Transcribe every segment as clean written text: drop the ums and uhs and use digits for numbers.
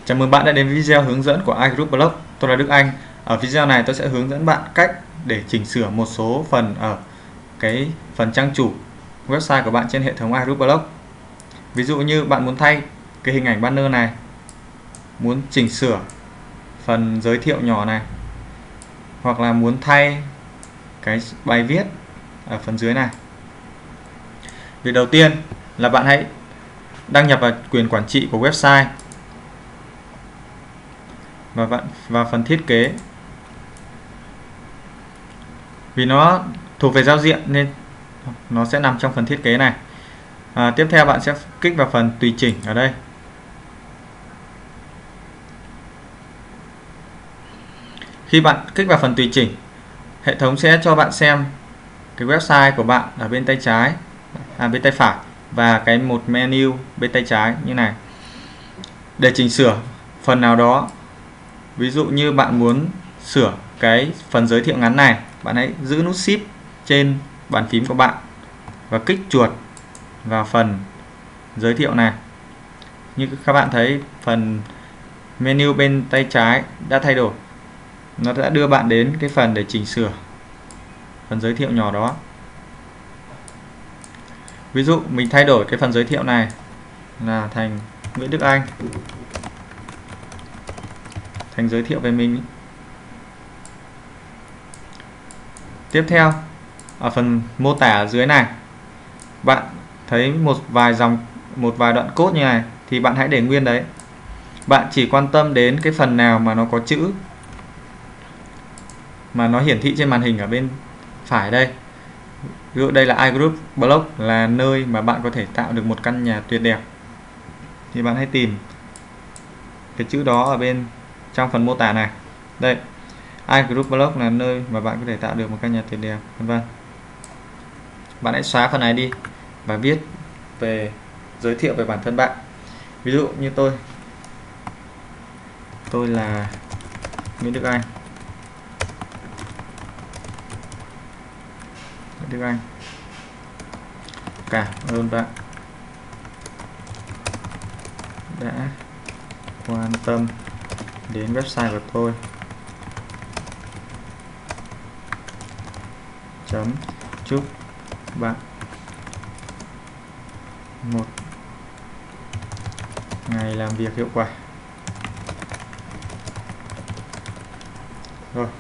Chào mừng bạn đã đến video hướng dẫn của iGroup Blog. Tôi là Đức Anh. Ở video này tôi sẽ hướng dẫn bạn cách để chỉnh sửa một số phần ở cái phần trang chủ website của bạn trên hệ thống iGroup Blog. Ví dụ như bạn muốn thay cái hình ảnh banner này, muốn chỉnh sửa phần giới thiệu nhỏ này, hoặc là muốn thay cái bài viết ở phần dưới này. Việc đầu tiên là bạn hãy đăng nhập vào quyền quản trị của website và vào phần thiết kế. Vì nó thuộc về giao diện nên nó sẽ nằm trong phần thiết kế này. Tiếp theo bạn sẽ kích vào phần tùy chỉnh ở đây. Khi bạn kích vào phần tùy chỉnh, hệ thống sẽ cho bạn xem cái website của bạn ở bên tay trái, bên tay phải, và cái một menu bên tay trái như này. Để chỉnh sửa phần nào đó, ví dụ như bạn muốn sửa cái phần giới thiệu ngắn này, bạn hãy giữ nút Shift trên bàn phím của bạn và kích chuột vào phần giới thiệu này. Như các bạn thấy, phần menu bên tay trái đã thay đổi. Nó đã đưa bạn đến cái phần để chỉnh sửa phần giới thiệu nhỏ đó. Ví dụ mình thay đổi cái phần giới thiệu này là thành Nguyễn Đức Anh, thành giới thiệu về mình. Tiếp theo, ở phần mô tả ở dưới này, bạn thấy một vài đoạn code như này thì bạn hãy để nguyên đấy. Bạn chỉ quan tâm đến cái phần nào mà nó có chữ mà nó hiển thị trên màn hình ở bên phải đây. Ví dụ đây là iGroup Blog, là nơi mà bạn có thể tạo được một căn nhà tuyệt đẹp. Thì bạn hãy tìm cái chữ đó ở bên trong phần mô tả này. Đây, iGroup Blog là nơi mà bạn có thể tạo được một căn nhà tuyệt đẹp, vân vân. Bạn hãy xóa phần này đi và viết về giới thiệu về bản thân bạn. Ví dụ như tôi là Nguyễn Đức Anh. Đức Anh, cảm ơn bạn đã quan tâm đến website của tôi. Chúc bạn một ngày làm việc hiệu quả. Rồi,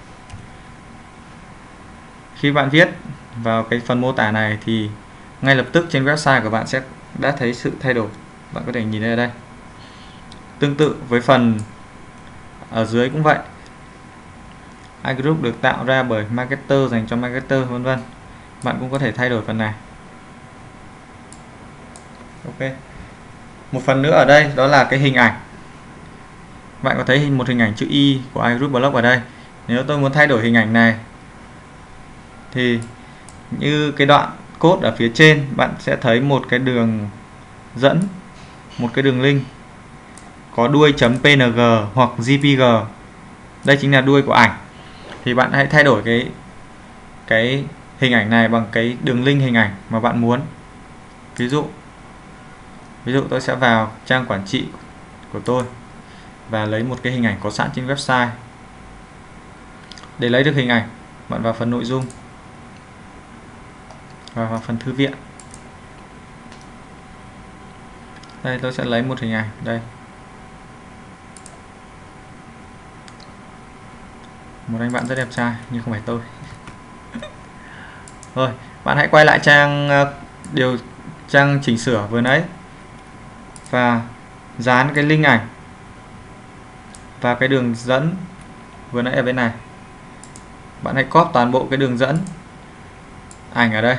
khi bạn viết vào cái phần mô tả này thì ngay lập tức trên website của bạn sẽ đã thấy sự thay đổi. Bạn có thể nhìn thấy ở đây. Tương tự với phần ở dưới cũng vậy. iGroup được tạo ra bởi marketer, dành cho marketer, vân vân. Bạn cũng có thể thay đổi phần này. Ok. Một phần nữa ở đây đó là cái hình ảnh. Bạn có thấy một hình ảnh chữ Y của iGroup Blog ở đây. Nếu tôi muốn thay đổi hình ảnh này thì như cái đoạn code ở phía trên, bạn sẽ thấy một cái đường dẫn, một cái đường link có đuôi .png hoặc JPG. Đây chính là đuôi của ảnh. Thì bạn hãy thay đổi cái hình ảnh này bằng cái đường link hình ảnh mà bạn muốn. Ví dụ tôi sẽ vào trang quản trị của tôi và lấy một cái hình ảnh có sẵn trên website. Để lấy được hình ảnh, bạn vào phần nội dung và vào phần thư viện. Đây, tôi sẽ lấy một hình ảnh đây, một anh bạn rất đẹp trai nhưng không phải tôi. Rồi, bạn hãy quay lại trang chỉnh sửa vừa nãy và dán cái link ảnh và cái đường dẫn vừa nãy ở bên này. Bạn hãy copy toàn bộ cái đường dẫn ảnh ở đây,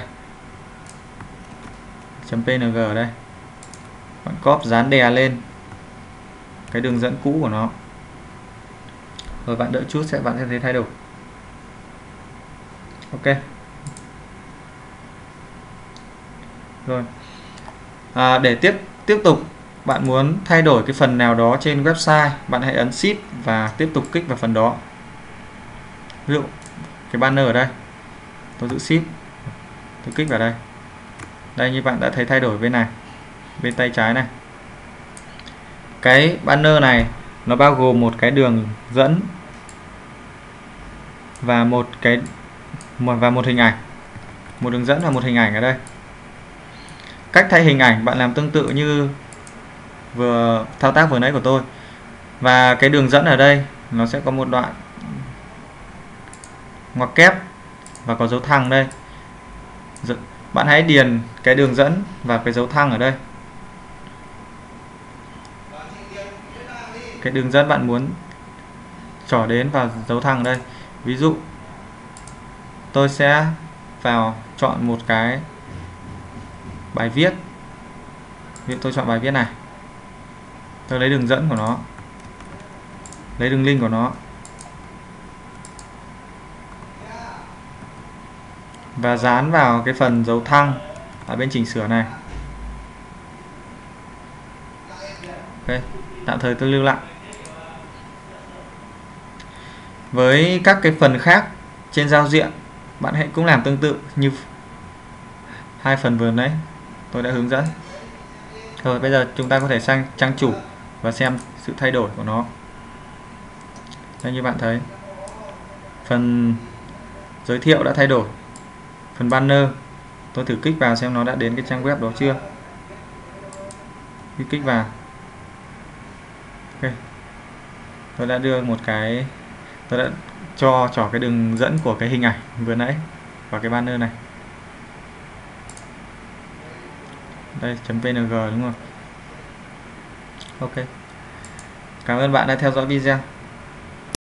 .png ở đây. Bạn copy dán đè lên cái đường dẫn cũ của nó. Rồi bạn đợi chút bạn sẽ thấy thay đổi. Ok. Rồi. Để tiếp tục bạn muốn thay đổi cái phần nào đó trên website, bạn hãy ấn Shift và tiếp tục kích vào phần đó. Ví dụ cái banner ở đây, tôi giữ Shift, tôi kích vào đây. Đây, như bạn đã thấy thay đổi bên này, bên tay trái này. Cái banner này nó bao gồm một cái đường dẫn và một hình ảnh, một đường dẫn và một hình ảnh ở đây. Cách thay hình ảnh bạn làm tương tự như vừa thao tác vừa nãy của tôi. Và cái đường dẫn ở đây nó sẽ có một đoạn ngoặc kép và có dấu thăng đây. Bạn hãy điền cái đường dẫn và cái dấu thăng ở đây. Cái đường dẫn bạn muốn trỏ đến và dấu thăng ở đây. Ví dụ tôi sẽ chọn một cái bài viết. Ví dụ tôi chọn bài viết này. Tôi lấy đường dẫn của nó, lấy đường link của nó và dán vào cái phần dấu thăng ở bên chỉnh sửa này. Ok, tạm thời tôi lưu lại. Với các cái phần khác trên giao diện, bạn hãy cũng làm tương tự như hai phần vừa nãy tôi đã hướng dẫn. Rồi bây giờ chúng ta có thể sang trang chủ và xem sự thay đổi của nó. Đây, như bạn thấy, phần giới thiệu đã thay đổi. Phần banner, tôi thử kích vào xem nó đã đến cái trang web đó chưa. Khi kích vào, ok, tôi đã đưa một cái, tôi đã trỏ cái đường dẫn của cái hình ảnh vừa nãy vào cái banner này. Đây, .png đúng không? Ok, cảm ơn bạn đã theo dõi video.